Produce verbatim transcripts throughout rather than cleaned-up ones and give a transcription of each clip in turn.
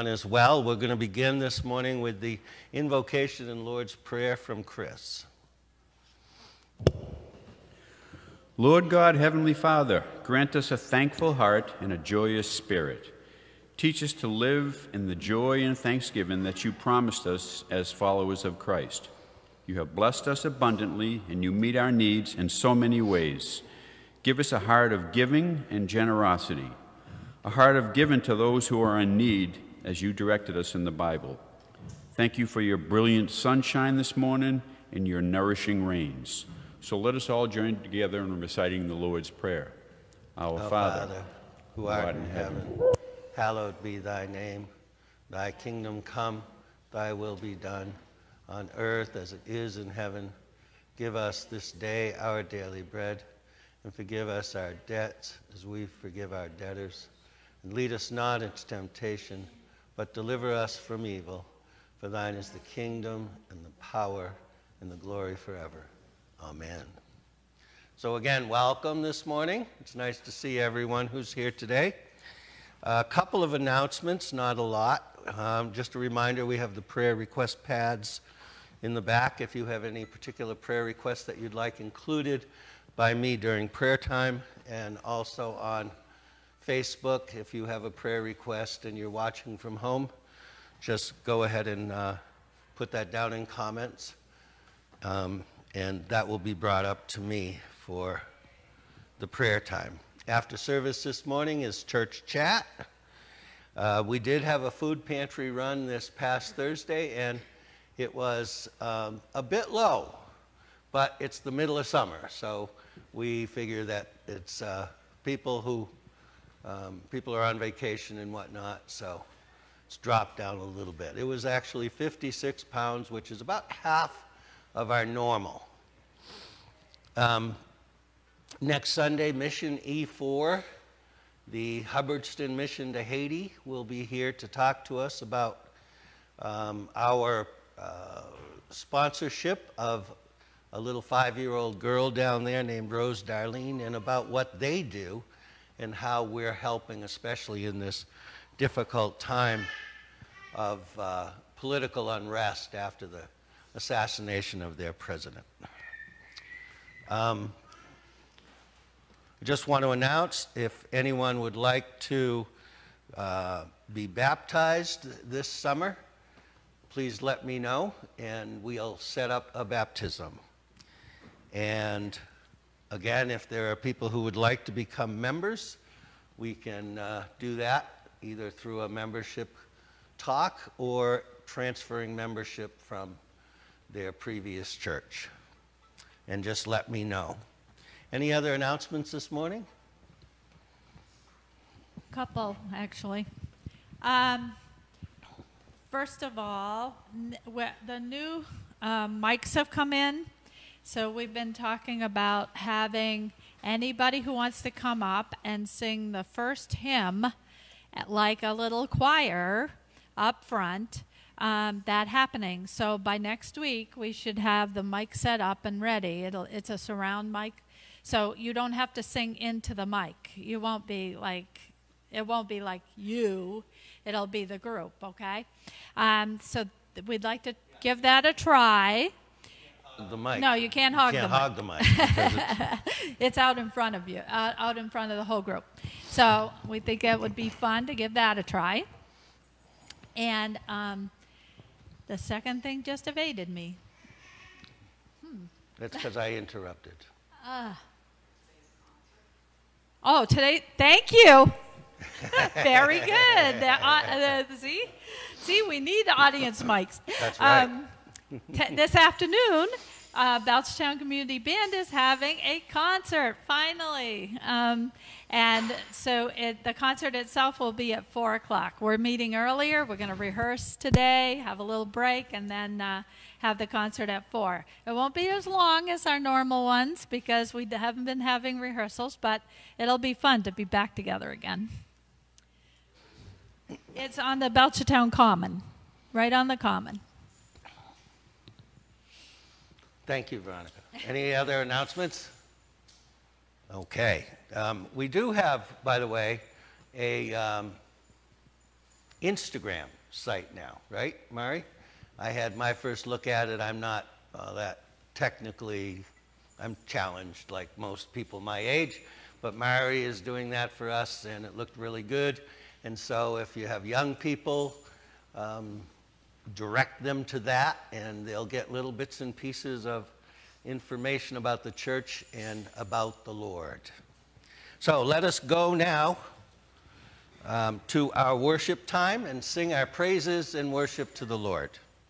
As well, we're going to begin this morning with the invocation and Lord's Prayer from Chris. Lord God, Heavenly Father, grant us a thankful heart and a joyous spirit. Teach us to live in the joy and thanksgiving that you promised us as followers of Christ. You have blessed us abundantly, and you meet our needs in so many ways. Give us a heart of giving and generosity, a heart of giving to those who are in need, as you directed us in the Bible. Thank you for your brilliant sunshine this morning and your nourishing rains. So let us all join together in reciting the Lord's Prayer. Our, Our Father, Father, who art in heaven, hallowed be thy name. Thy kingdom come, thy will be done, on earth as it is in heaven. Give us this day our daily bread, and forgive us our debts as we forgive our debtors. And lead us not into temptation, but deliver us from evil. For thine is the kingdom and the power and the glory forever. Amen. So again, welcome this morning. It's nice to see everyone who's here today. A couple of announcements, not a lot. Um, just a reminder, we have the prayer request pads in the back if you have any particular prayer requests that you'd like included by me during prayer time, and also on Facebook, if you have a prayer request and you're watching from home, just go ahead and uh, put that down in comments. Um, and that will be brought up to me for the prayer time. After service this morning is church chat. Uh, we did have a food pantry run this past Thursday, and it was um, a bit low, but it's the middle of summer, so we figure that it's uh, people who um, people are on vacation and whatnot, so it's dropped down a little bit. It was actually fifty-six pounds, which is about half of our normal. Um, next Sunday, Mission E four, the Hubbardston Mission to Haiti, will be here to talk to us about um, our uh, sponsorship of a little five-year-old girl down there named Rose Darlene, and about what they do and how we're helping, especially in this difficult time of uh, political unrest after the assassination of their president. Um, I just want to announce, if anyone would like to uh, be baptized this summer, please let me know, and we'll set up a baptism. And again, if there are people who would like to become members, we can uh, do that either through a membership talk or transferring membership from their previous church. And just let me know. Any other announcements this morning? Couple, actually. Um, first of all, n- the new um, mics have come in. So we've been talking about having anybody who wants to come up and sing the first hymn, like a little choir up front, um, that happening. So by next week, we should have the mic set up and ready. It'll, it's a surround mic, so you don't have to sing into the mic. You won't be like, it won't be like you. It'll be the group, okay? Um, so th- we'd like to give that a try. The mic. No, you can't hog you can't the hog mic. the mic. It's, it's out in front of you, out, out in front of the whole group. So we think it would be fun to give that a try. And um, the second thing just evaded me. Hmm. That's because I interrupted. Uh, oh, today, thank you. Very good. The, uh, the, see, see, we need audience mics. That's right. Um, t- this afternoon, uh, Belchertown Community Band is having a concert, finally. Um, and so it, the concert itself will be at four o'clock. We're meeting earlier. We're going to rehearse today, have a little break, and then uh, have the concert at four. It won't be as long as our normal ones because we haven't been having rehearsals, but it'll be fun to be back together again. It's on the Belchertown Common, right on the Common. Thank you, Veronica. Any other announcements? Okay. Um, we do have, by the way, a um, Instagram site now, right, Mari? I had my first look at it. I'm not uh, that technically, I'm challenged like most people my age, but Mari is doing that for us, and it looked really good. And so if you have young people, um, direct them to that, and they'll get little bits and pieces of information about the church and about the Lord. So let us go now um, to our worship time and sing our praises and worship to the Lord.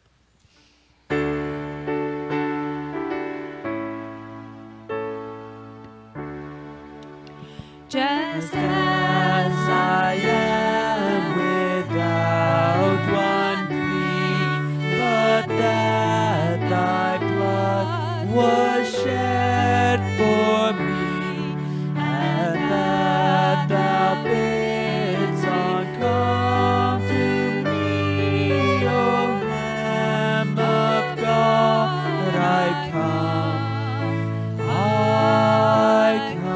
Just as I am without one plea, but that thy blood was shed for me, and that thou bidst on come to me, O Lamb of God, I come, I come.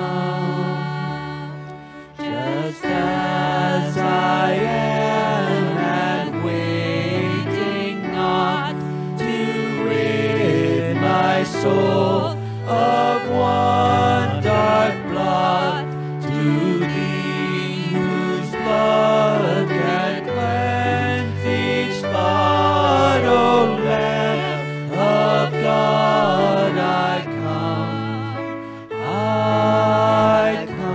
Just as I am, and waiting not to rid my soul of one dark blot, to thee whose blood can cleanse each spot, O Lamb of God, I come, I come.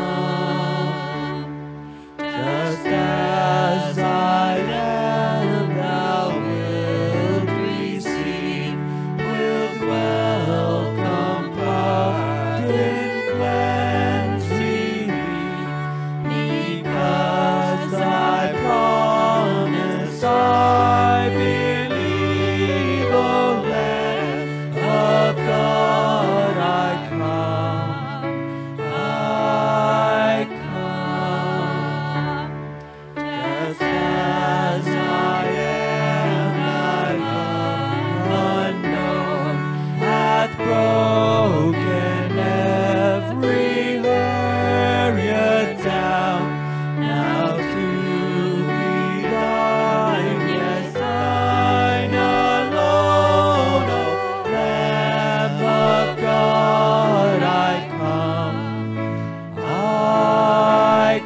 Just as I am, thou wilt receive with welcome pardon, cleansing me, because thy promise I believe, O Lamb of God, I come, I come. Just as I am, thy love unknown hath broken every barrier down. Now to be thine, yes, thine alone, O Lamb of God, I come, I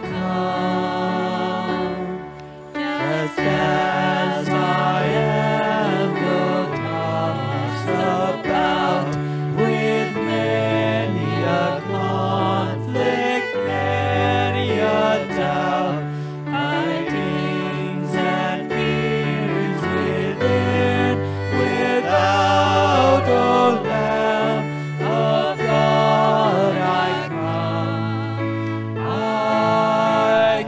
come. Just as I am, though tossed about with many a conflict, many a doubt, fightings and fears within, without, O Lamb of God, I come, I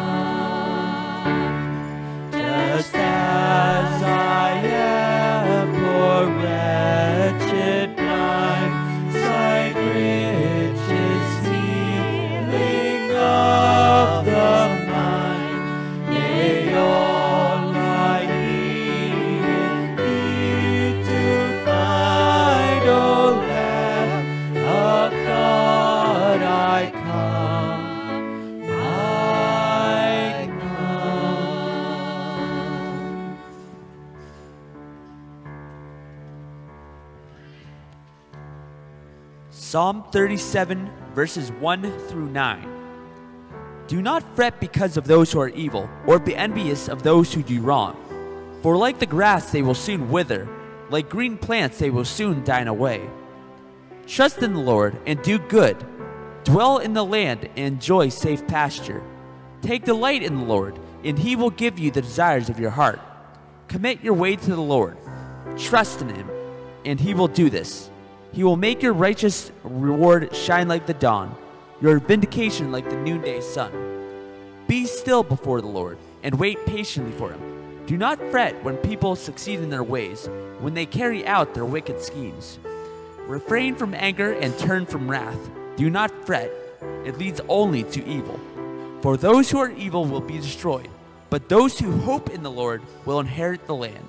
come. Just as I am, poor wretched blind, sight riches healing of the mind, yea, all I need in thee to find, O Lamb of God, I come, I come. Psalm thirty-seven, verses one through nine. Do not fret because of those who are evil, or be envious of those who do wrong. For like the grass they will soon wither, like green plants they will soon die away. Trust in the Lord and do good. Dwell in the land and enjoy safe pasture. Take delight in the Lord, and he will give you the desires of your heart. Commit your way to the Lord. Trust in him, and he will do this. He will make your righteous reward shine like the dawn, your vindication like the noonday sun. Be still before the Lord, and wait patiently for him. Do not fret when people succeed in their ways, when they carry out their wicked schemes. Refrain from anger and turn from wrath. Do not fret, it leads only to evil. For those who are evil will be destroyed, but those who hope in the Lord will inherit the land.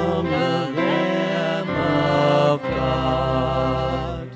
from the Lamb of God.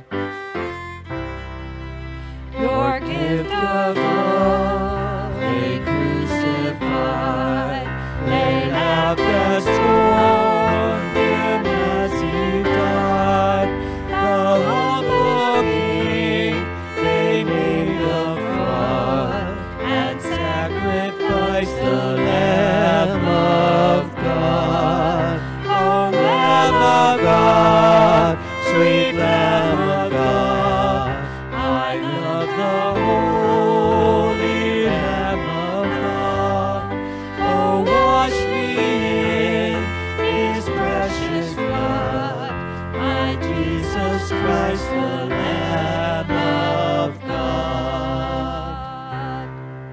Your gift of love they crucified. They have scorned him as he died. The humble King they made of fraud and sacrificed the Lamb of God. Oh, Lamb of God, sweet Lamb of God, I love the holy Lamb of God. Oh, wash me in his precious blood, my Jesus Christ, the Lamb of God.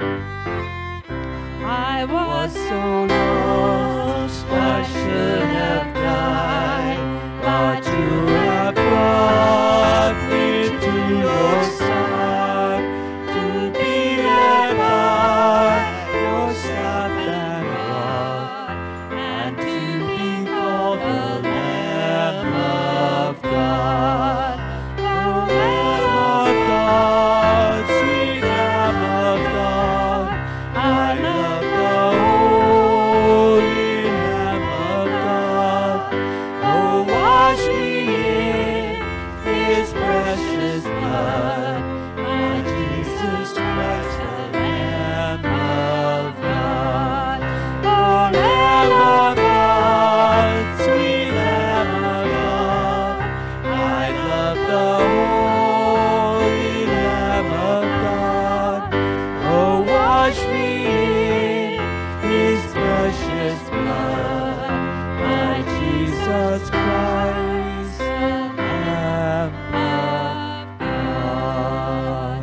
I was so lost, I should have died, but you have brought me to your side, to be led by your staff and rod, and to be called the Lamb of God. The Lamb of God, sweet Lamb of God, I love the holy Lamb of God. Oh, wash me in his precious blood, my Jesus Christ, the Lamb of God. Oh, Lamb of God, sweet Lamb of God, I love the holy Lamb of God. Oh, wash me in his precious blood, my Jesus Christ, the Lamb of God.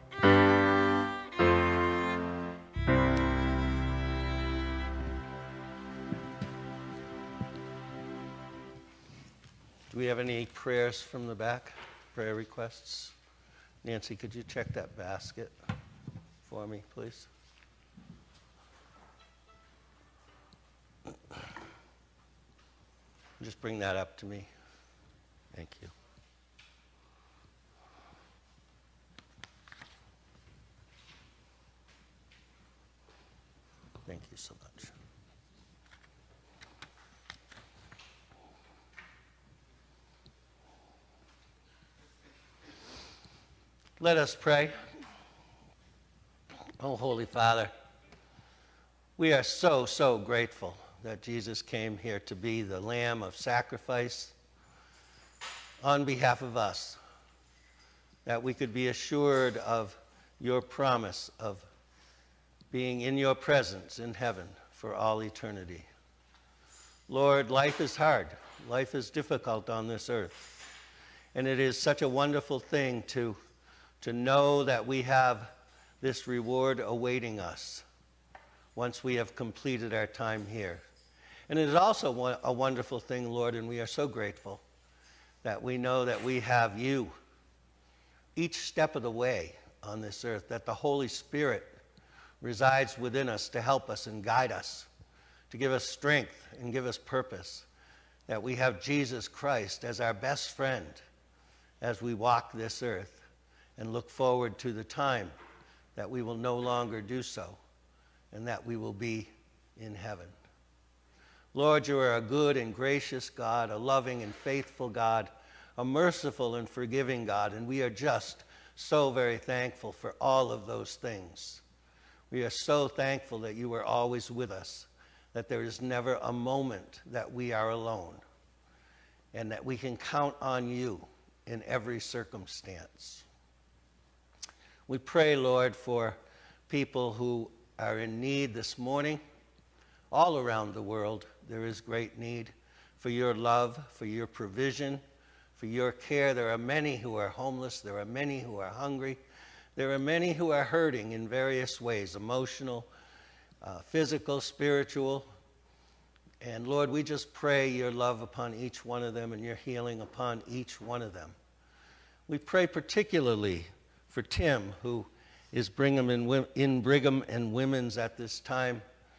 Do we have any prayers from the back? Prayer requests? Nancy, could you check that basket for me, please? Just bring that up to me. Thank you. Thank you so much. Let us pray. Oh, Holy Father, we are so, so grateful that Jesus came here to be the Lamb of sacrifice on behalf of us, that we could be assured of your promise of being in your presence in heaven for all eternity. Lord, life is hard. Life is difficult on this earth. And it is such a wonderful thing to, to know that we have this reward awaiting us once we have completed our time here. And it is also a wonderful thing, Lord, and we are so grateful that we know that we have you each step of the way on this earth, that the Holy Spirit resides within us to help us and guide us, to give us strength and give us purpose, that we have Jesus Christ as our best friend as we walk this earth and look forward to the time that we will no longer do so and that we will be in heaven. Lord, you are a good and gracious God, a loving and faithful God, a merciful and forgiving God, and we are just so very thankful for all of those things. We are so thankful that you are always with us, that there is never a moment that we are alone, and that we can count on you in every circumstance. We pray, Lord, for people who are in need this morning. All around the world, there is great need for your love, for your provision, for your care. There are many who are homeless. There are many who are hungry. There are many who are hurting in various ways, emotional, uh, physical, spiritual. And Lord, we just pray your love upon each one of them and your healing upon each one of them. We pray particularly for Tim, who is Brigham and, in Brigham and Women's at this time.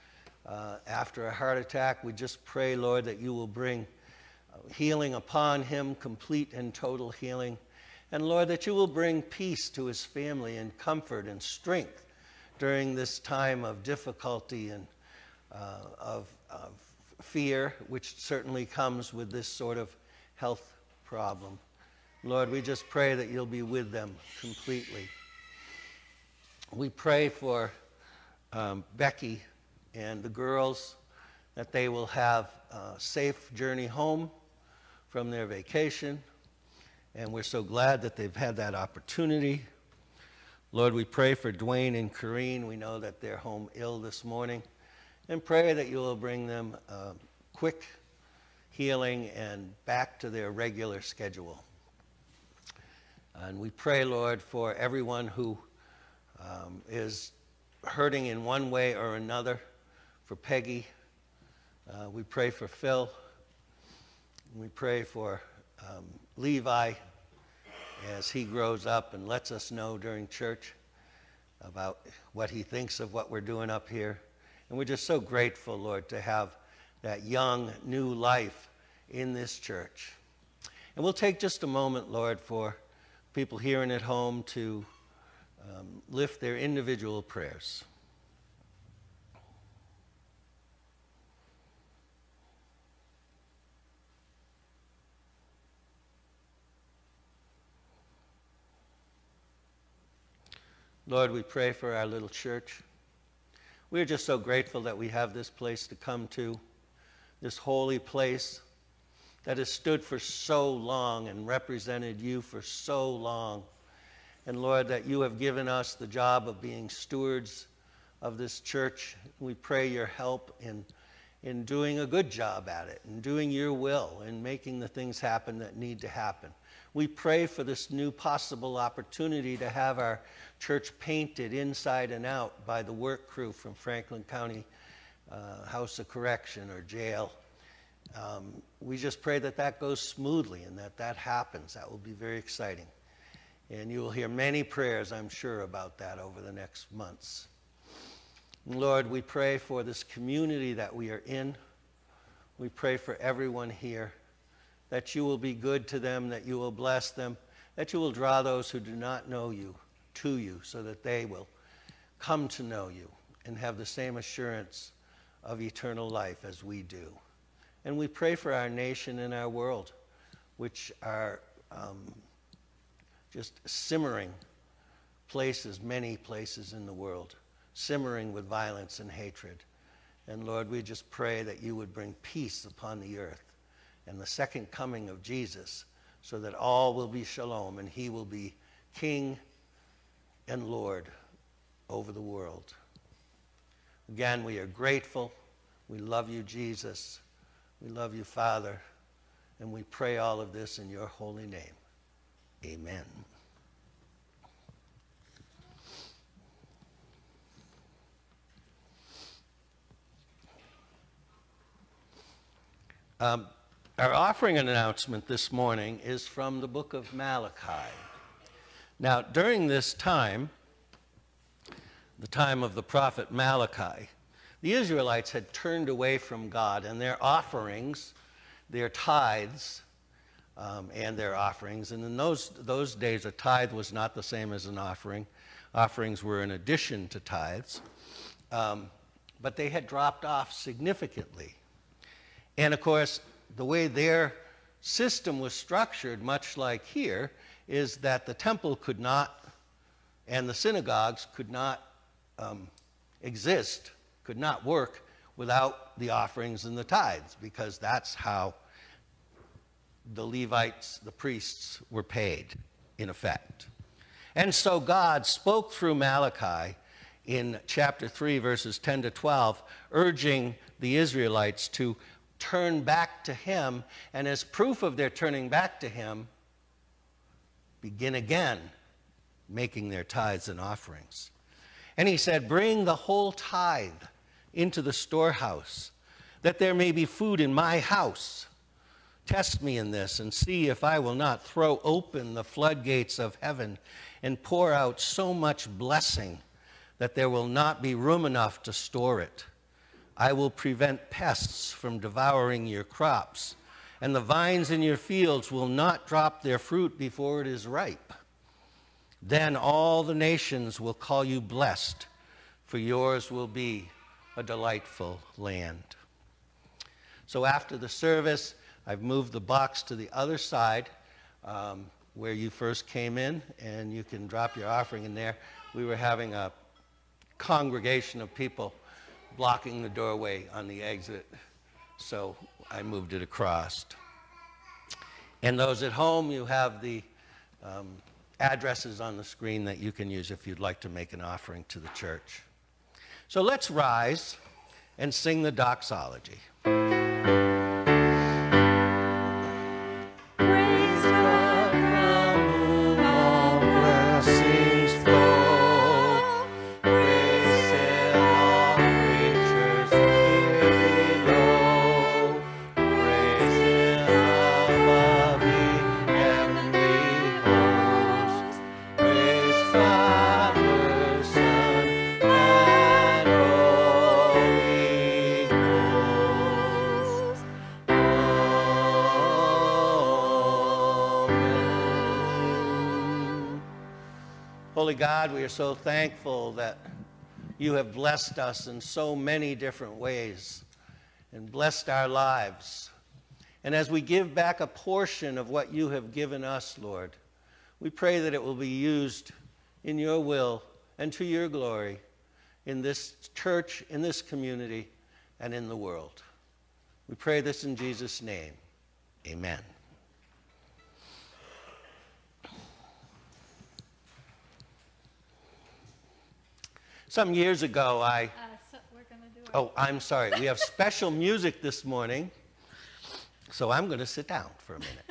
uh, after a heart attack. We just pray, Lord, that you will bring healing upon him, complete and total healing. And Lord, that you will bring peace to his family and comfort and strength during this time of difficulty and uh, of, of fear, which certainly comes with this sort of health problem. Lord, we just pray that you'll be with them completely. We pray for um, Becky and the girls, that they will have a safe journey home from their vacation. And we're so glad that they've had that opportunity. Lord, we pray for Dwayne and Corrine. We know that they're home ill this morning. And pray that you will bring them uh, quick healing and back to their regular schedule. And we pray, Lord, for everyone who um, is hurting in one way or another. For Peggy, uh, we pray for Phil. We pray for um, Levi as he grows up and lets us know during church about what he thinks of what we're doing up here. And we're just so grateful, Lord, to have that young, new life in this church. And we'll take just a moment, Lord, for people here and at home to um, lift their individual prayers. Lord, we pray for our little church. We're just so grateful that we have this place to come to, this holy place that has stood for so long and represented you for so long. And Lord, that you have given us the job of being stewards of this church. We pray your help in, in doing a good job at it, and doing your will, and making the things happen that need to happen. We pray for this new possible opportunity to have our church painted inside and out by the work crew from Franklin County uh, House of Correction or jail. Um, we just pray that that goes smoothly and that that happens. That will be very exciting. And you will hear many prayers, I'm sure, about that over the next months. And Lord, we pray for this community that we are in. We pray for everyone here, that you will be good to them, that you will bless them, that you will draw those who do not know you to you, so that they will come to know you and have the same assurance of eternal life as we do. And we pray for our nation and our world, which are um, just simmering places, many places in the world, simmering with violence and hatred. And Lord, we just pray that you would bring peace upon the earth and the second coming of Jesus, so that all will be shalom and he will be King and Lord over the world. Again, we are grateful. We love you, Jesus. We love you, Father. And we pray all of this in your holy name. Amen. Um, Our offering announcement this morning is from the book of Malachi. Now, during this time, the time of the prophet Malachi, the Israelites had turned away from God, and their offerings, their tithes, um, and their offerings, and in those, those days a tithe was not the same as an offering. Offerings were in addition to tithes, um, but they had dropped off significantly. And of course, the way their system was structured, much like here, is that the temple could not, and the synagogues could not um, exist, could not work without the offerings and the tithes, because that's how the Levites, the priests, were paid, in effect. And so God spoke through Malachi in chapter three, verses ten to twelve, urging the Israelites to turn back to him, and as proof of their turning back to him, begin again making their tithes and offerings. And he said, bring the whole tithe into the storehouse, that there may be food in my house. Test me in this and see if I will not throw open the floodgates of heaven and pour out so much blessing that there will not be room enough to store it. I will prevent pests from devouring your crops, and the vines in your fields will not drop their fruit before it is ripe. Then all the nations will call you blessed, for yours will be a delightful land. So after the service, I've moved the box to the other side um, where you first came in, and you can drop your offering in there. We were having a congregation of people blocking the doorway on the exit, so I moved it across. And those at home, you have the um, addresses on the screen that you can use if you'd like to make an offering to the church. So let's rise and sing the doxology. Praise God from whom all blessings flow. Praise Him, all creatures here below. Praise Him above the heavenly hosts. Praise Father, Son, and Holy Ghost. Amen. Holy God, we are so thankful that you have blessed us in so many different ways and blessed our lives. And as we give back a portion of what you have given us, Lord, we pray that it will be used in your will and to your glory in this church, in this community, and in the world. We pray this in Jesus' name. Amen. Some years ago, I... Uh, so we're going to do our Oh, I'm sorry. We have special music this morning, so I'm going to sit down for a minute.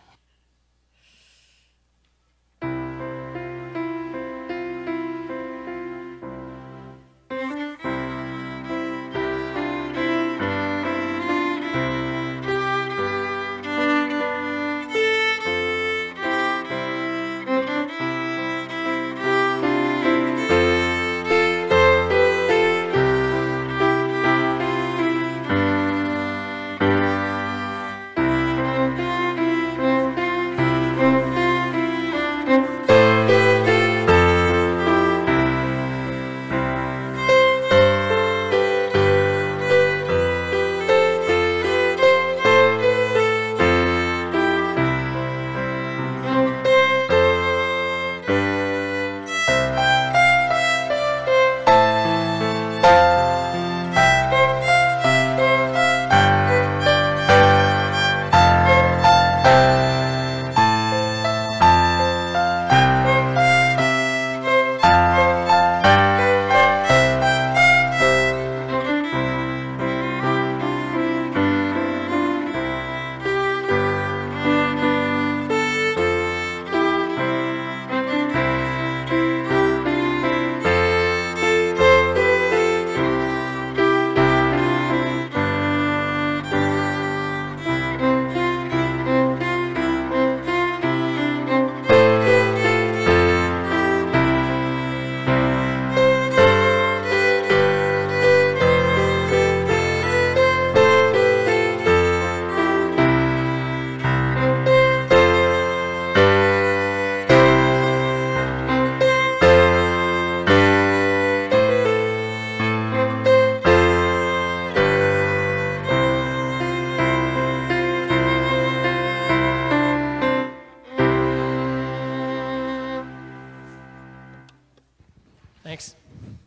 Thanks.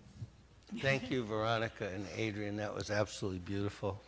Thank you, Veronica and Adrian. That was absolutely beautiful.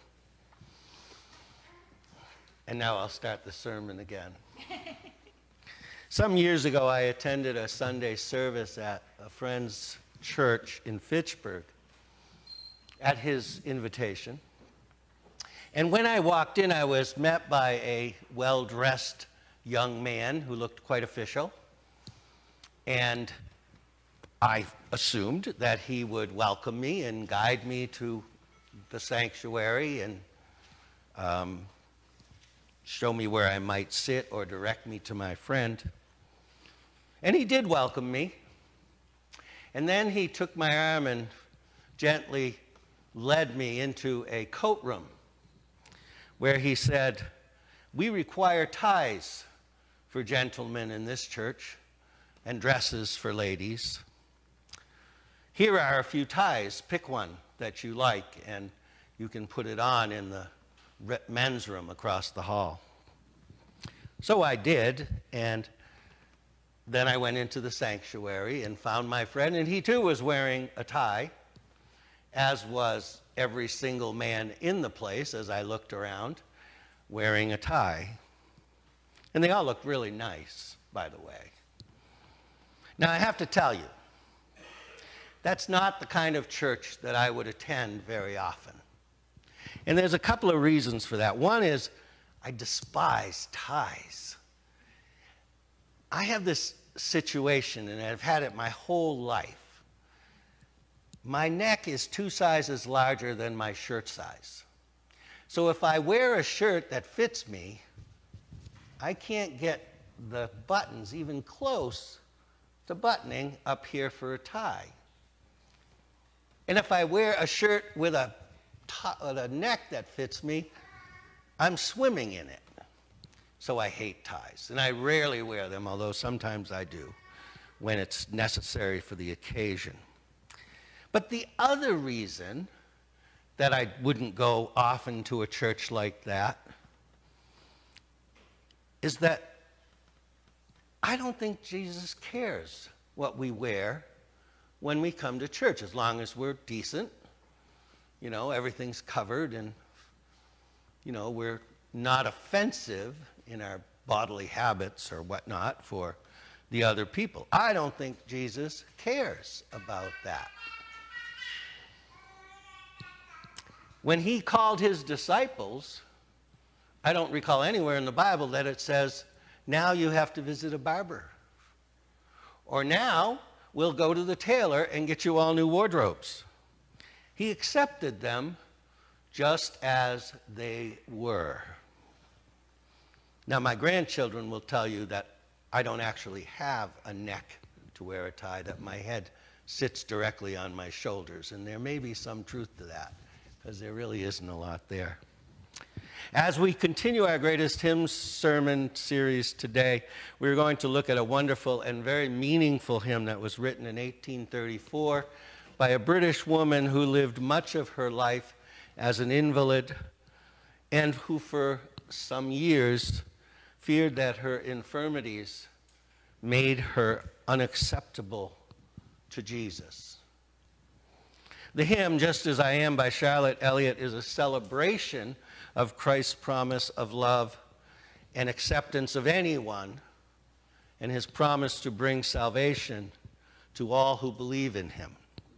And now I'll start the sermon again. Some years ago, I attended a Sunday service at a friend's church in Fitchburg at his invitation. And when I walked in, I was met by a well-dressed young man who looked quite official. And I assumed that he would welcome me and guide me to the sanctuary and um, show me where I might sit or direct me to my friend. And he did welcome me. And then he took my arm and gently led me into a coat room where he said, "We require ties for gentlemen in this church and dresses for ladies. Here are a few ties. Pick one that you like, and you can put it on in the men's room across the hall." So I did, and then I went into the sanctuary and found my friend, and he too was wearing a tie, as was every single man in the place as I looked around, wearing a tie. And they all looked really nice, by the way. Now, I have to tell you, that's not the kind of church that I would attend very often. And there's a couple of reasons for that. One is I despise ties. I have this situation, and I've had it my whole life. My neck is two sizes larger than my shirt size. So if I wear a shirt that fits me, I can't get the buttons even close to buttoning up here for a tie. And if I wear a shirt with a, with a neck that fits me, I'm swimming in it. So I hate ties, and I rarely wear them, although sometimes I do when it's necessary for the occasion. But the other reason that I wouldn't go often to a church like that is that I don't think Jesus cares what we wear when we come to church, as long as we're decent, you know, everything's covered, and, you know, we're not offensive in our bodily habits or whatnot for the other people. I don't think Jesus cares about that. When he called his disciples, I don't recall anywhere in the Bible that it says, now you have to visit a barber. Or now we'll go to the tailor and get you all new wardrobes. He accepted them just as they were. Now, my grandchildren will tell you that I don't actually have a neck to wear a tie, that my head sits directly on my shoulders, and there may be some truth to that, because there really isn't a lot there. As we continue our Greatest Hymns sermon series today, we're going to look at a wonderful and very meaningful hymn that was written in eighteen thirty-four by a British woman who lived much of her life as an invalid and who for some years feared that her infirmities made her unacceptable to Jesus. The hymn, Just As I Am by Charlotte Elliott, is a celebration of Christ's promise of love and acceptance of anyone, and his promise to bring salvation to all who believe in him.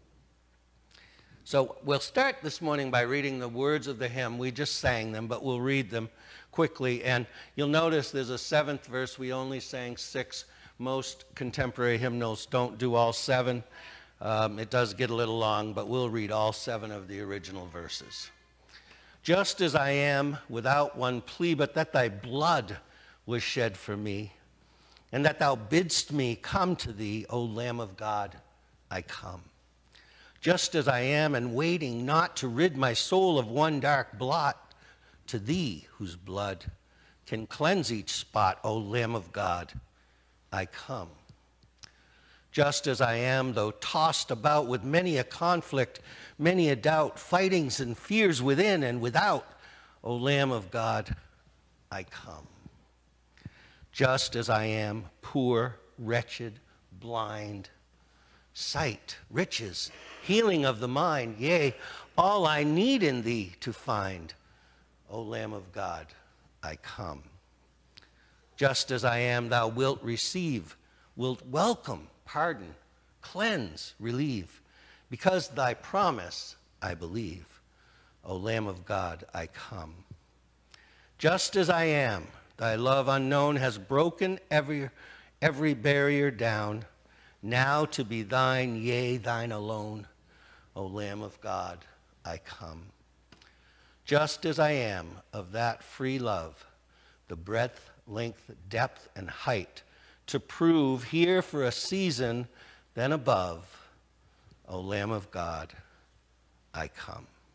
So we'll start this morning by reading the words of the hymn. We just sang them, but we'll read them quickly. And you'll notice there's a seventh verse. We only sang six. Most contemporary hymnals don't do all seven. Um, it does get a little long, but we'll read all seven of the original verses. Just as I am, without one plea, but that thy blood was shed for me, and that thou bidst me come to thee, O Lamb of God, I come. Just as I am, and waiting not to rid my soul of one dark blot, to thee, whose blood can cleanse each spot, O Lamb of God, I come. Just as I am, though tossed about with many a conflict, many a doubt, fightings and fears within and without, O Lamb of God, I come. Just as I am, poor, wretched, blind, sight, riches, healing of the mind, yea, all I need in thee to find, O Lamb of God, I come. Just as I am, thou wilt receive, wilt welcome, pardon, cleanse, relieve, because thy promise I believe, O Lamb of God, I come. Just as I am, thy love unknown has broken every, every barrier down, now to be thine, yea, thine alone, O Lamb of God, I come. Just as I am, of that free love, the breadth, length, depth, and height, to prove here for a season, then above, O Lamb of God, I come.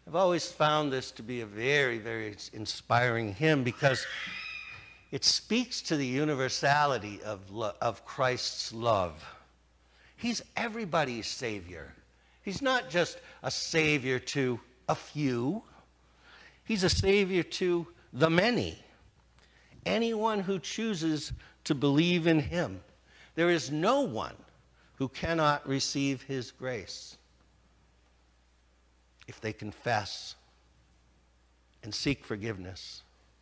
I've always found this to be a very, very inspiring hymn because it speaks to the universality of, lo- of Christ's love. He's everybody's Savior. He's not just a Savior to a few. He's a Savior to the many. Anyone who chooses to believe in him. There is no one who cannot receive his grace if they confess and seek forgiveness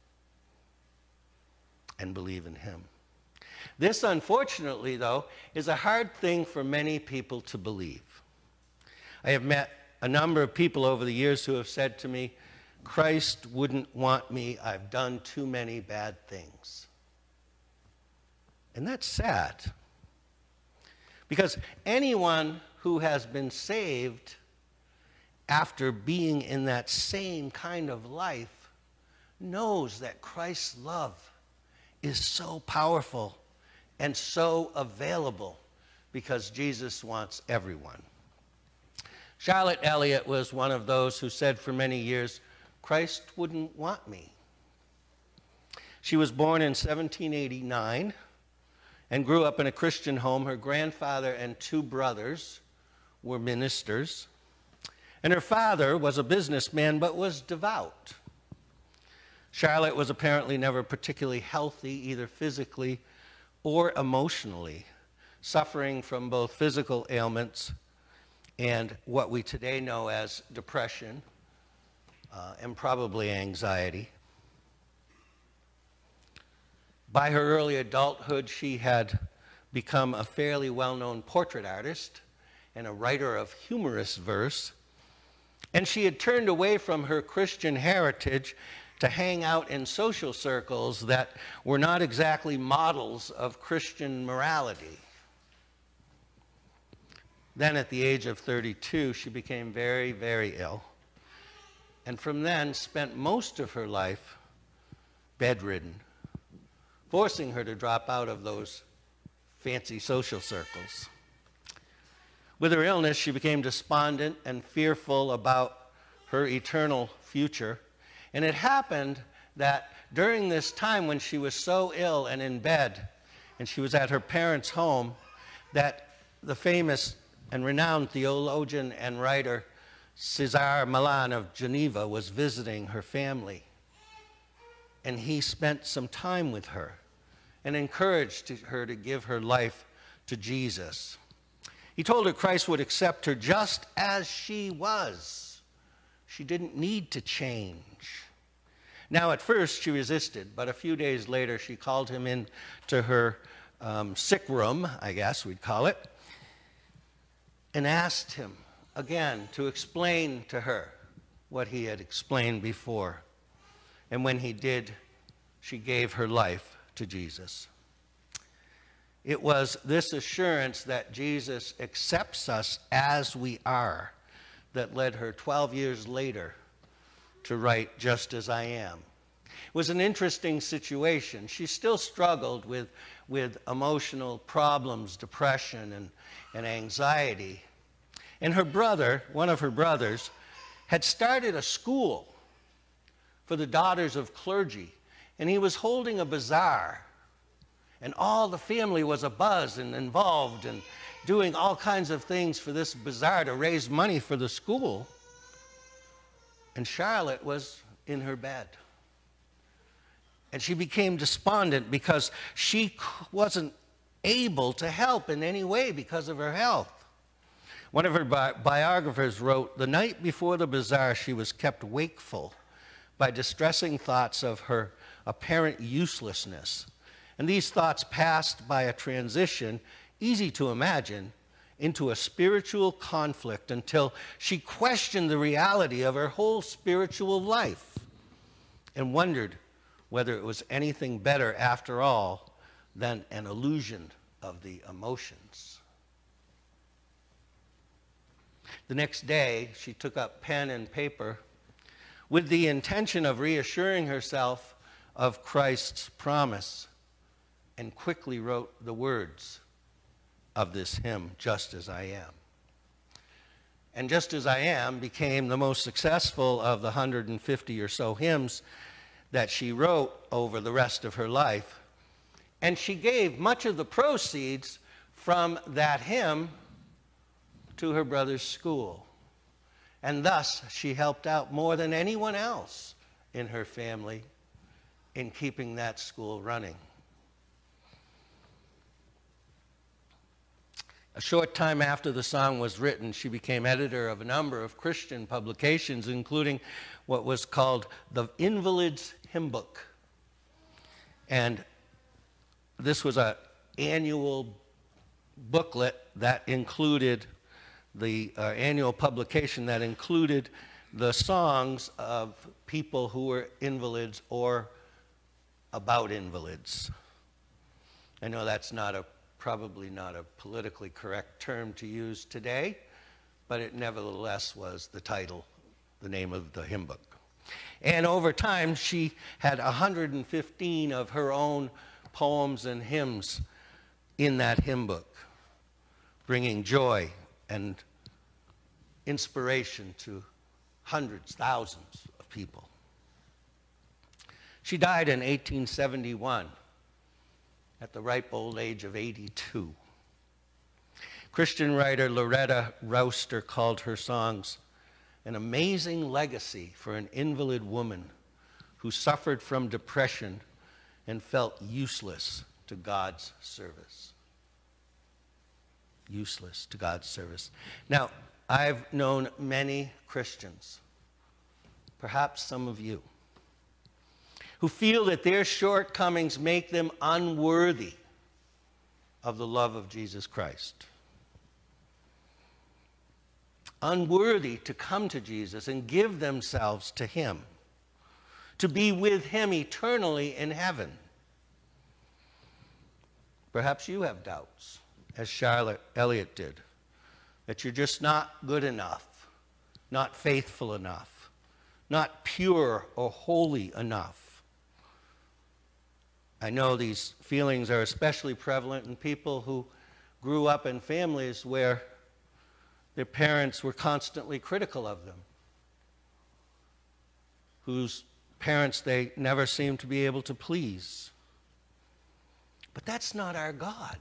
and believe in him. This, unfortunately, though, is a hard thing for many people to believe. I have met a number of people over the years who have said to me, Christ wouldn't want me, I've done too many bad things. And that's sad. Because anyone who has been saved after being in that same kind of life knows that Christ's love is so powerful and so available because Jesus wants everyone. Charlotte Elliott was one of those who said for many years, Christ wouldn't want me. She was born in seventeen eighty-nine and grew up in a Christian home. Her grandfather and two brothers were ministers. And her father was a businessman but was devout. Charlotte was apparently never particularly healthy, either physically or emotionally, suffering from both physical ailments and what we today know as depression uh, and probably anxiety. By her early adulthood, she had become a fairly well-known portrait artist and a writer of humorous verse. And she had turned away from her Christian heritage to hang out in social circles that were not exactly models of Christian morality. Then at the age of thirty-two, she became very, very ill. And from then spent most of her life bedridden, forcing her to drop out of those fancy social circles. With her illness, she became despondent and fearful about her eternal future. And it happened that during this time when she was so ill and in bed, and she was at her parents' home, that the famous and renowned theologian and writer Cesare Millan of Geneva was visiting her family. And he spent some time with her and encouraged her to give her life to Jesus. He told her Christ would accept her just as she was. She didn't need to change. Now, at first, she resisted, but a few days later, she called him in to her um, sick room, I guess we'd call it, and asked him again to explain to her what he had explained before. And when he did, she gave her life to Jesus. It was this assurance that Jesus accepts us as we are that led her twelve years later to write Just As I Am. It was an interesting situation. She still struggled with, with emotional problems, depression, and, and anxiety. And her brother, one of her brothers, had started a school for the daughters of clergy, and he was holding a bazaar. And all the family was abuzz and involved and doing all kinds of things for this bazaar to raise money for the school. And Charlotte was in her bed. And she became despondent because she wasn't able to help in any way because of her health. One of her bi- biographers wrote, "The night before the bazaar, she was kept wakeful by distressing thoughts of her apparent uselessness. And these thoughts passed by a transition, easy to imagine, into a spiritual conflict until she questioned the reality of her whole spiritual life and wondered whether it was anything better after all than an illusion of the emotions." The next day, she took up pen and paper with the intention of reassuring herself of Christ's promise, and quickly wrote the words of this hymn, Just As I Am. And Just As I Am became the most successful of the one hundred fifty or so hymns that she wrote over the rest of her life. And she gave much of the proceeds from that hymn to her brother's school. And thus, she helped out more than anyone else in her family in keeping that school running. A short time after the song was written, she became editor of a number of Christian publications, including what was called the Invalid's Hymn Book. And this was an annual booklet that included the uh, annual publication that included the songs of people who were invalids or about invalids. I know that's not a probably not a politically correct term to use today, but it nevertheless was the title, the name of the hymn book. And over time, she had one hundred fifteen of her own poems and hymns in that hymn book, bringing joy and inspiration to hundreds, thousands of people. She died in eighteen seventy-one. At the ripe old age of eighty-two. Christian writer Loretta Roaster called her songs an amazing legacy for an invalid woman who suffered from depression and felt useless to God's service. Useless to God's service. Now, I've known many Christians, perhaps some of you, who feel that their shortcomings make them unworthy of the love of Jesus Christ. Unworthy to come to Jesus and give themselves to Him, to be with Him eternally in heaven. Perhaps you have doubts, as Charlotte Elliott did, that you're just not good enough, not faithful enough, not pure or holy enough. I know these feelings are especially prevalent in people who grew up in families where their parents were constantly critical of them, whose parents they never seemed to be able to please. But that's not our God.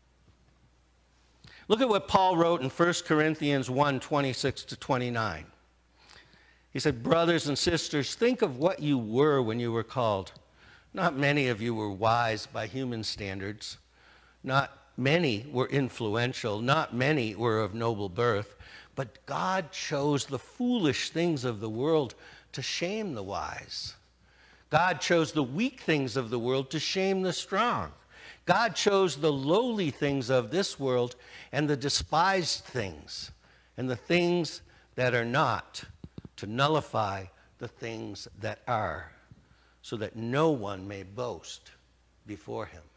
Look at what Paul wrote in First Corinthians one, twenty-six to twenty-nine. He said, "Brothers and sisters, think of what you were when you were called. Not many of you were wise by human standards. Not many were influential. Not many were of noble birth. But God chose the foolish things of the world to shame the wise. God chose the weak things of the world to shame the strong. God chose the lowly things of this world and the despised things and the things that are not to nullify the things that are, so that no one may boast before Him."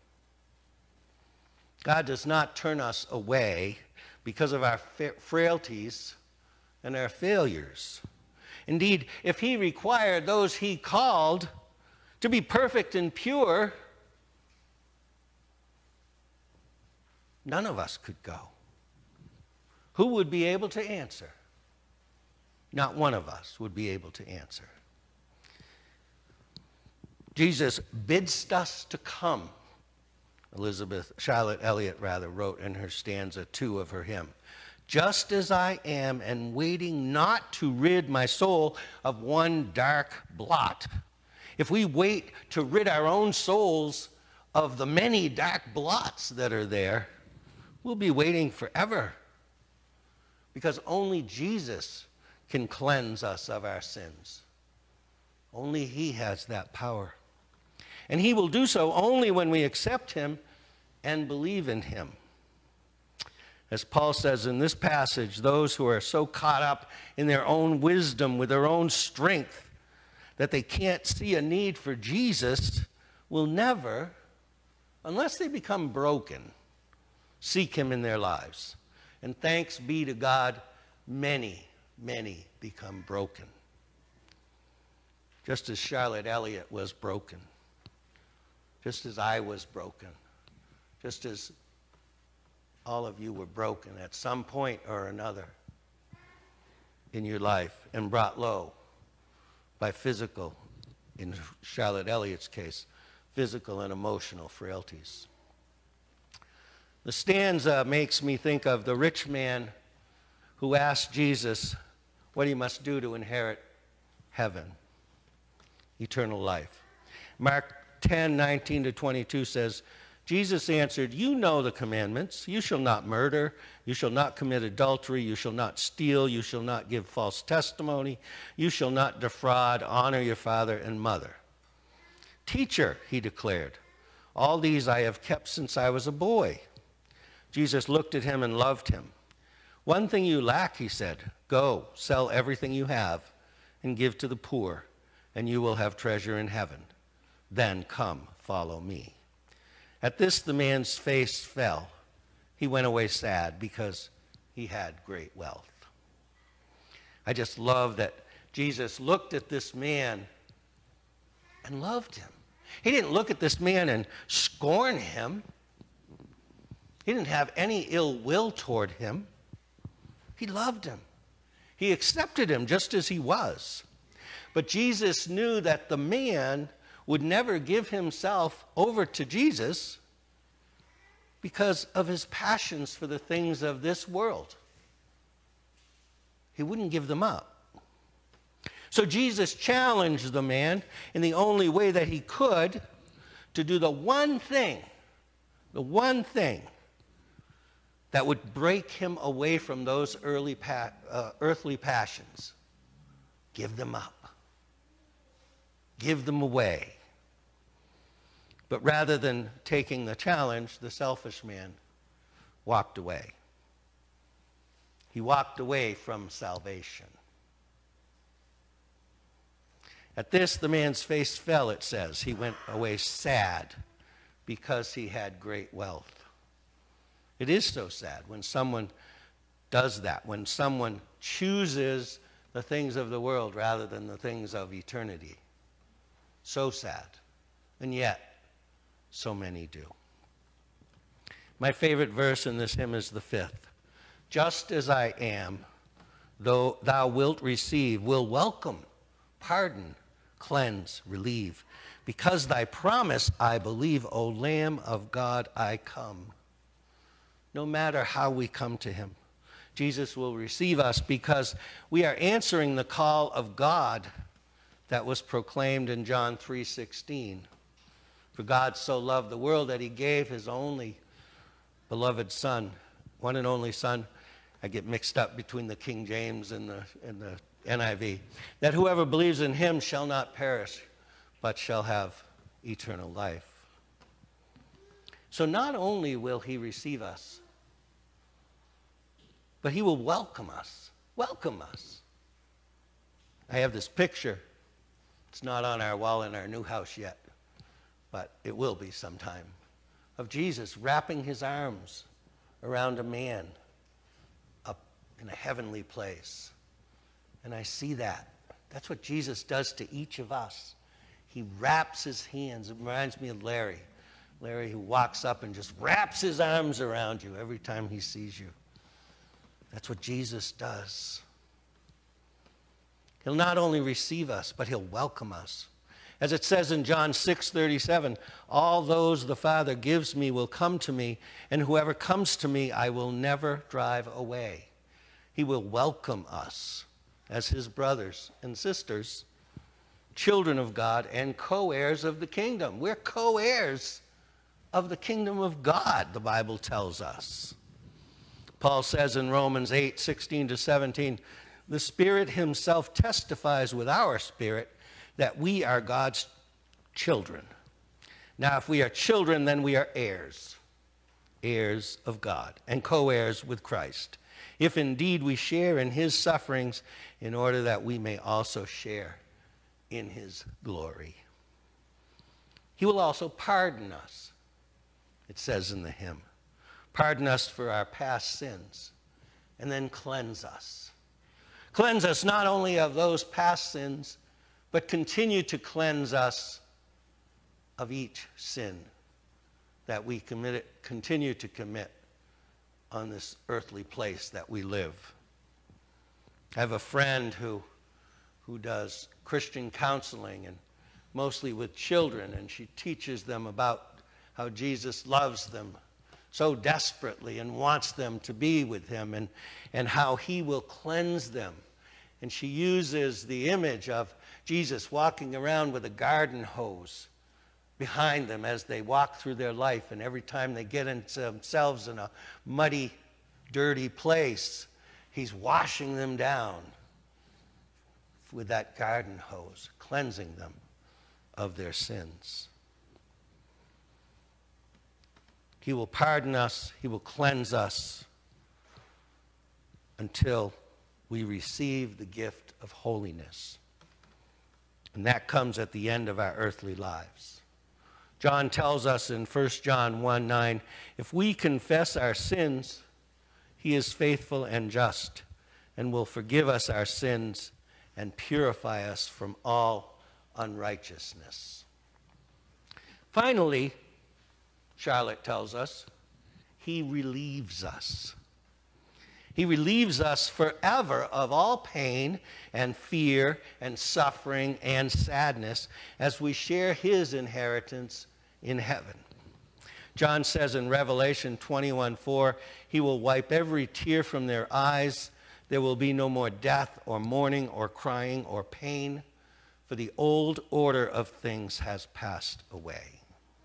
God does not turn us away because of our frailties and our failures. Indeed, if He required those He called to be perfect and pure, none of us could go. Who would be able to answer? Not one of us would be able to answer. Jesus bids us to come, Elizabeth, Charlotte Elliott rather, wrote in her stanza two of her hymn. "Just as I am, and waiting not to rid my soul of one dark blot." If we wait to rid our own souls of the many dark blots that are there, we'll be waiting forever, because only Jesus can cleanse us of our sins. Only He has that power. And He will do so only when we accept Him and believe in Him. As Paul says in this passage, those who are so caught up in their own wisdom, with their own strength, that they can't see a need for Jesus, will never, unless they become broken, seek Him in their lives. And thanks be to God, many, many become broken. Just as Charlotte Elliott was broken. Just as I was broken. Just as all of you were broken at some point or another. in your life and brought low by physical, in Charlotte Elliott's case, physical and emotional frailties. The stanza makes me think of the rich man who asked Jesus what he must do to inherit heaven, eternal life. Mark ten, nineteen to twenty-two says, Jesus answered, "You know the commandments. You shall not murder. You shall not commit adultery. You shall not steal. You shall not give false testimony. You shall not defraud. Honor your father and mother." "Teacher," he declared, "all these I have kept since I was a boy." Jesus looked at him and loved him. "One thing you lack," he said. "Go, sell everything you have and give to the poor, and you will have treasure in heaven. Then come, follow me." At this, the man's face fell. He went away sad because he had great wealth. I just love that Jesus looked at this man and loved him. He didn't look at this man and scorn him. He didn't have any ill will toward him. He loved him. He accepted him just as he was. But Jesus knew that the man would never give himself over to Jesus because of his passions for the things of this world. He wouldn't give them up. So Jesus challenged the man in the only way that he could to do the one thing, the one thing that would break him away from those early pa- uh, earthly passions. Give them up. Give them away. But rather than taking the challenge, the selfish man walked away. He walked away from salvation. At this, the man's face fell, it says. He went away sad because he had great wealth. It is so sad when someone does that, when someone chooses the things of the world rather than the things of eternity. So sad. And yet, so many do. My favorite verse in this hymn is the fifth. "Just as I am, though thou wilt receive, will welcome, pardon, cleanse, relieve. Because thy promise I believe, O Lamb of God, I come." No matter how we come to him, Jesus will receive us because we are answering the call of God that was proclaimed in John three sixteen. "For God so loved the world that he gave his only beloved Son," one and only Son. I get mixed up between the King James and the, and the N I V. "That whoever believes in him shall not perish, but shall have eternal life." So not only will he receive us, but he will welcome us. Welcome us. I have this picture. It's not on our wall in our new house yet, but it will be sometime, of Jesus wrapping his arms around a man up in a heavenly place. And I see that. That's what Jesus does to each of us. He wraps his hands. It reminds me of Larry. Larry who walks up and just wraps his arms around you every time he sees you. That's what Jesus does. He'll not only receive us, but he'll welcome us. As it says in John six thirty-seven, "All those the Father gives me will come to me, and whoever comes to me I will never drive away." He will welcome us as his brothers and sisters, children of God and co-heirs of the kingdom. We're co-heirs of the kingdom of God, the Bible tells us. Paul says in Romans eight sixteen to seventeen, "The Spirit himself testifies with our spirit that we are God's children. Now, if we are children, then we are heirs, heirs of God, and co-heirs with Christ, if indeed we share in his sufferings, in order that we may also share in his glory." He will also pardon us, it says in the hymn. Pardon us for our past sins, and then cleanse us. Cleanse us not only of those past sins, but continue to cleanse us of each sin that we commit, continue to commit on this earthly place that we live. I have a friend who, who does Christian counseling, and mostly with children, and she teaches them about how Jesus loves them so desperately and wants them to be with him, and, and how he will cleanse them. And she uses the image of Jesus walking around with a garden hose behind them as they walk through their life, and every time they get into themselves in a muddy, dirty place, he's washing them down with that garden hose, cleansing them of their sins. He will pardon us, he will cleanse us until we receive the gift of holiness. And that comes at the end of our earthly lives. John tells us in First John one nine, if we confess our sins, he is faithful and just and will forgive us our sins and purify us from all unrighteousness. Finally, Charlotte tells us, he relieves us. He relieves us forever of all pain and fear and suffering and sadness as we share his inheritance in heaven. John says in Revelation twenty-one four, he will wipe every tear from their eyes. There will be no more death or mourning or crying or pain, for the old order of things has passed away.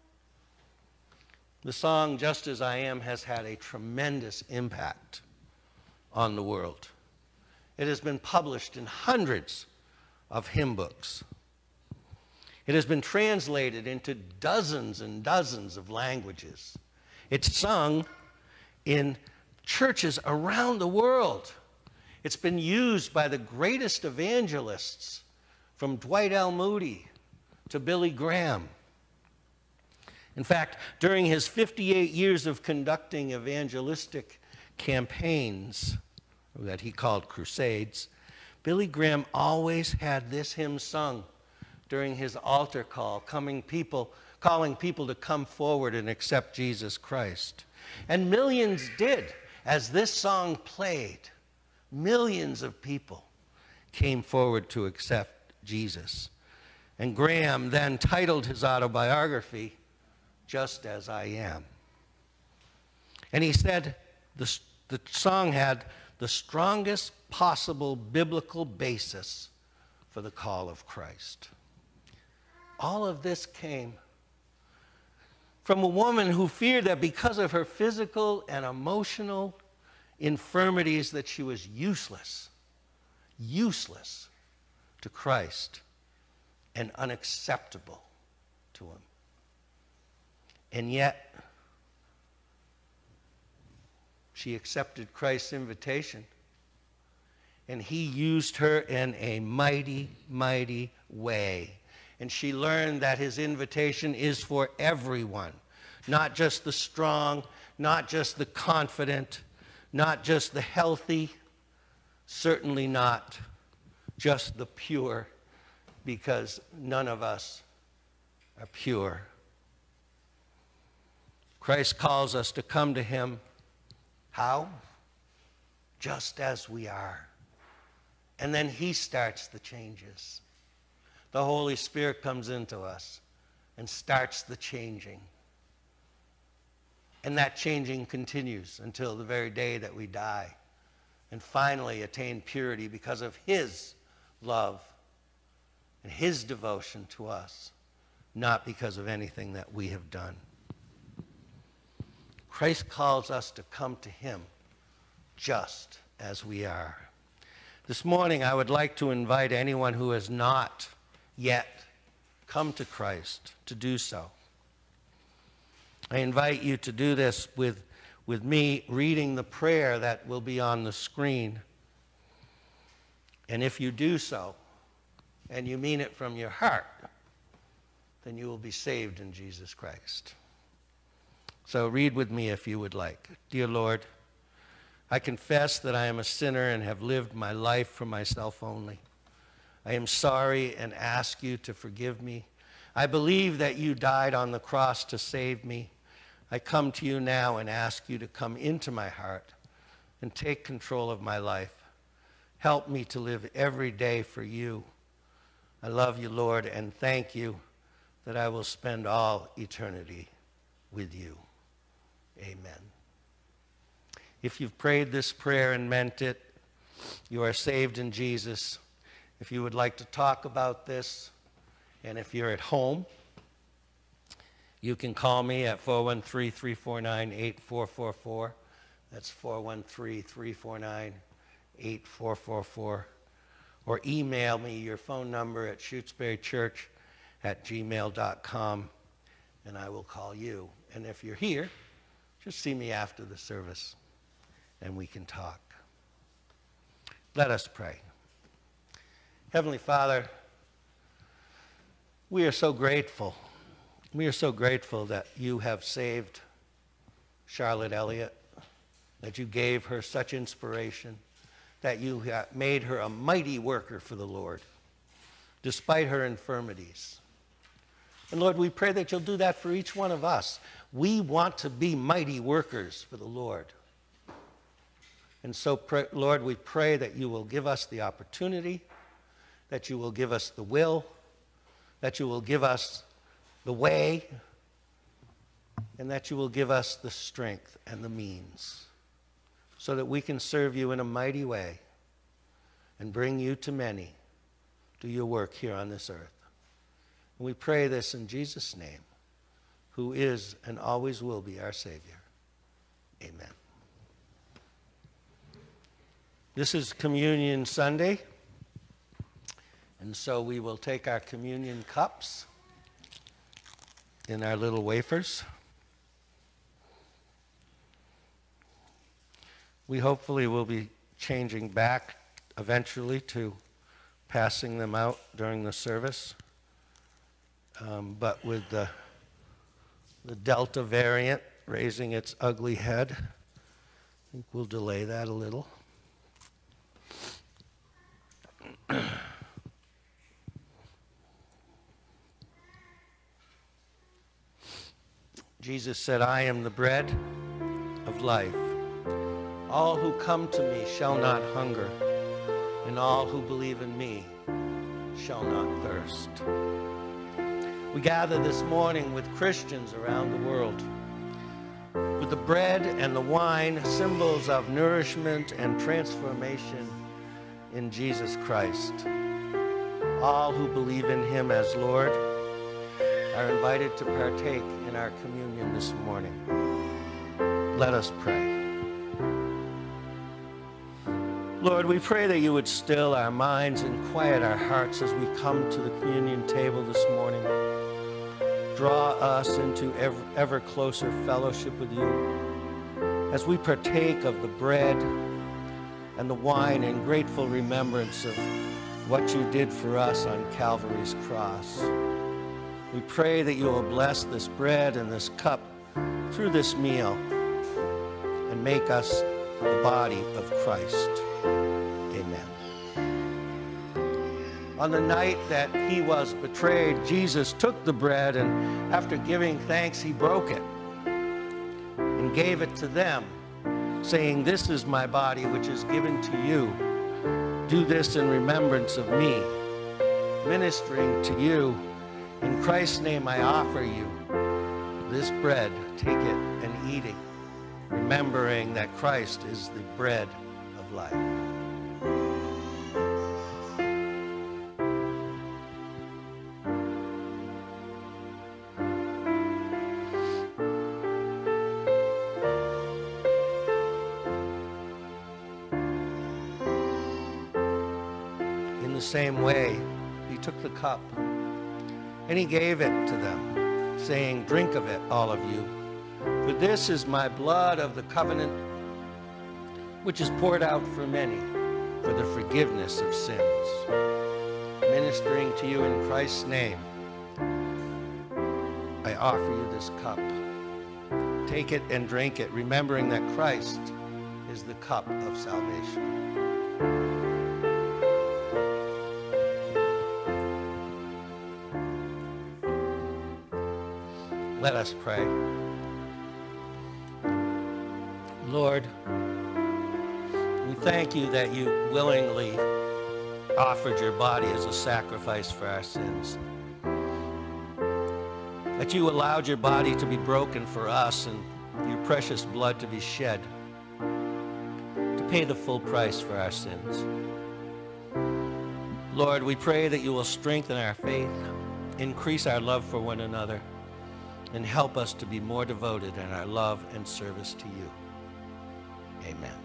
The song, Just As I Am, has had a tremendous impact on the world. It has been published in hundreds of hymn books. It has been translated into dozens and dozens of languages. It's sung in churches around the world. It's been used by the greatest evangelists, from Dwight L. Moody to Billy Graham. In fact, during his fifty-eight years of conducting evangelistic campaigns that he called crusades, Billy Graham always had this hymn sung during his altar call, coming people, calling people to come forward and accept Jesus Christ. And millions did. As this song played, millions of people came forward to accept Jesus. And Graham then titled his autobiography, Just As I Am. And he said the, the song had the strongest possible biblical basis for the call of Christ. All of this came from a woman who feared that because of her physical and emotional infirmities that she was useless, useless to Christ and unacceptable to him. And yet, she accepted Christ's invitation, and he used her in a mighty, mighty way. And she learned that his invitation is for everyone, not just the strong, not just the confident, not just the healthy, certainly not just the pure, because none of us are pure. Christ calls us to come to him. How? Just as we are. And then he starts the changes. The Holy Spirit comes into us and starts the changing. And that changing continues until the very day that we die and finally attain purity because of his love and his devotion to us, not because of anything that we have done. Christ calls us to come to him just as we are. This morning, I would like to invite anyone who has not yet come to Christ to do so. I invite you to do this with, with me reading the prayer that will be on the screen. And if you do so, and you mean it from your heart, then you will be saved in Jesus Christ. So read with me if you would like. Dear Lord, I confess that I am a sinner and have lived my life for myself only. I am sorry and ask you to forgive me. I believe that you died on the cross to save me. I come to you now and ask you to come into my heart and take control of my life. Help me to live every day for you. I love you, Lord, and thank you that I will spend all eternity with you. Amen. If you've prayed this prayer and meant it, you are saved in Jesus. If you would like to talk about this, and if you're at home, you can call me at four one three, three four nine, eight four four four. That's four one three, three four nine, eight four four four. Or email me your phone number at shutesburychurch at gmail dot com, and I will call you. And if you're here, just see me after the service, and we can talk. Let us pray. Heavenly Father, we are so grateful. We are so grateful that you have saved Charlotte Elliott, that you gave her such inspiration, that you have made her a mighty worker for the Lord, despite her infirmities. And Lord, we pray that you'll do that for each one of us. We want to be mighty workers for the Lord. And so, pray, Lord, we pray that you will give us the opportunity, that you will give us the will, that you will give us the way, and that you will give us the strength and the means so that we can serve you in a mighty way and bring you to many, do your work here on this earth. And we pray this in Jesus' name, who is and always will be our Savior. Amen. This is Communion Sunday, and so we will take our communion cups in our little wafers. We hopefully will be changing back eventually to passing them out during the service. Um, but with the, the Delta variant raising its ugly head, I think we'll delay that a little. Jesus said, I am the bread of life. All who come to me shall not hunger, and all who believe in me shall not thirst. We gather this morning with Christians around the world, with the bread and the wine, symbols of nourishment and transformation in Jesus Christ. All who believe in him as Lord are invited to partake in our communion this morning. Let us pray. Lord, we pray that you would still our minds and quiet our hearts as we come to the communion table this morning. Draw us into ever, ever closer fellowship with you as we partake of the bread and the wine in grateful remembrance of what you did for us on Calvary's cross. We pray that you will bless this bread and this cup through this meal and make us the body of Christ. Amen. On the night that he was betrayed, Jesus took the bread and after giving thanks, he broke it and gave it to them, saying, this is my body which is given to you. Do this in remembrance of me. Ministering to you, in Christ's name I offer you this bread. Take it and eat it, remembering that Christ is the bread of life. In the same way, he took the cup and he gave it to them, saying, drink of it, all of you. For this is my blood of the covenant, which is poured out for many for the forgiveness of sins. Ministering to you in Christ's name, I offer you this cup. Take it and drink it, remembering that Christ is the cup of salvation. Let us pray. Lord, We thank you that you willingly offered your body as a sacrifice for our sins. That you allowed your body to be broken for us and your precious blood to be shed to pay the full price for our sins. Lord, we pray that you will strengthen our faith, increase our love for one another, and help us to be more devoted in our love and service to you. Amen.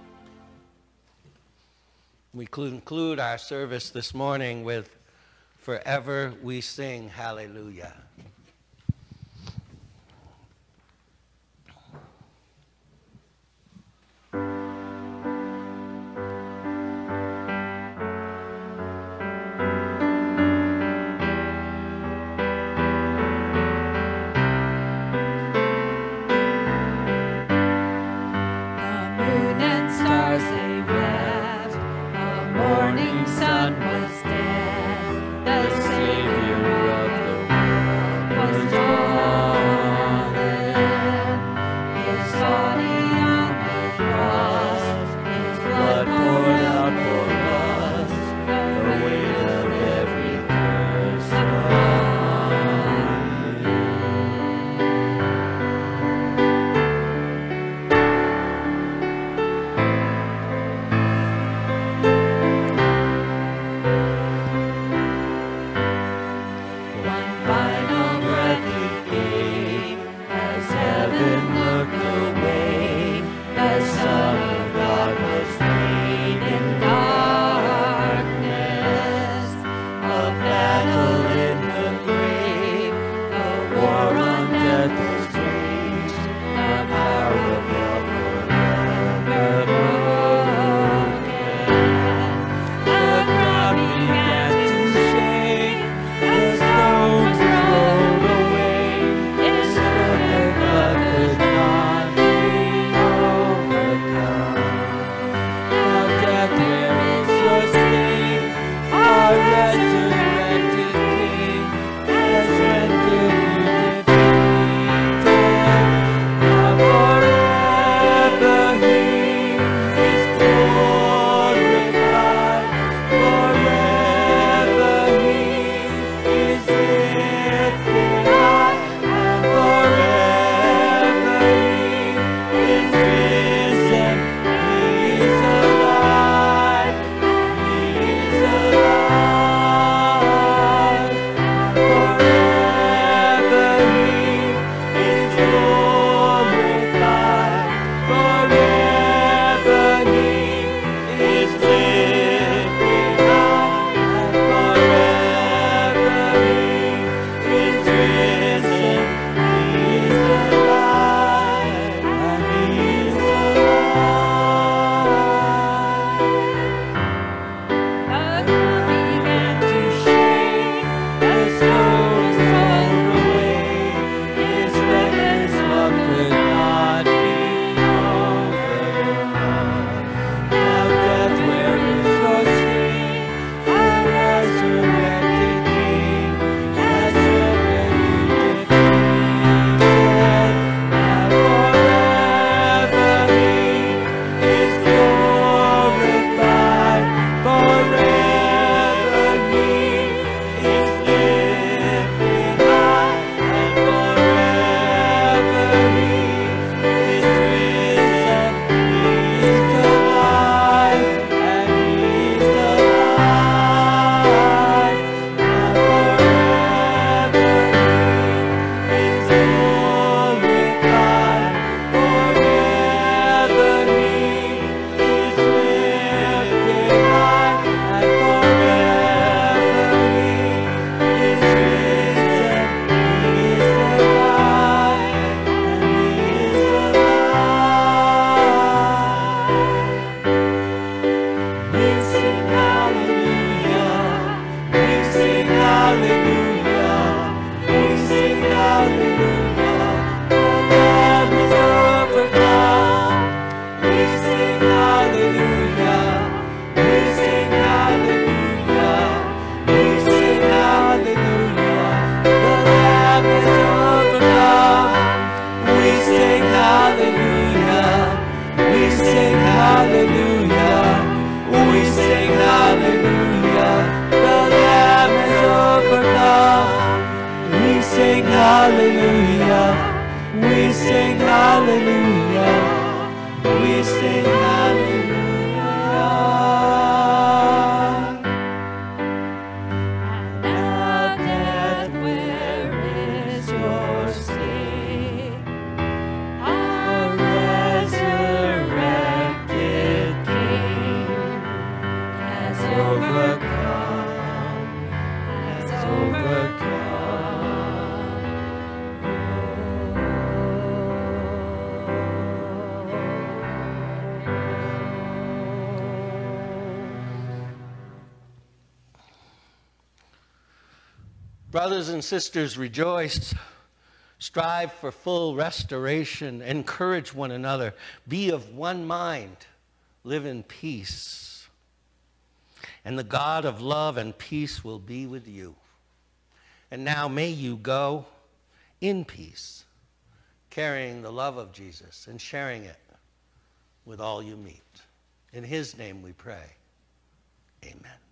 We conclude our service this morning with Forever We Sing Hallelujah. Sun was dead, the Savior of the world. sing hallelujah, the Lamb has overcome. We sing hallelujah, we sing hallelujah, we sing hallelujah. Now, death, where is your sting? Our resurrected King has overcome, has Brothers and sisters, rejoice. Strive for full restoration. Encourage one another. Be of one mind. Live in peace. And the God of love and peace will be with you. And now may you go in peace, carrying the love of Jesus and sharing it with all you meet. In his name we pray. Amen.